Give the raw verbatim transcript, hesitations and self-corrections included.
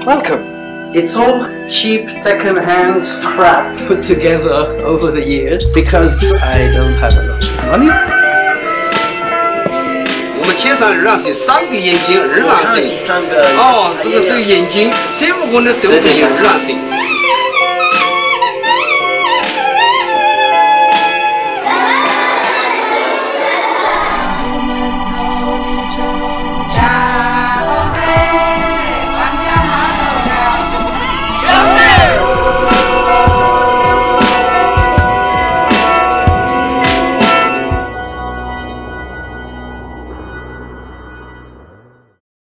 Welcome. It's all cheap second-hand crap put together over the years because I don't have a lot of money. 我们天上二郎神，三个眼睛，二郎神。 第三个。 哦，这个是眼睛，孙悟空的都可以二郎神。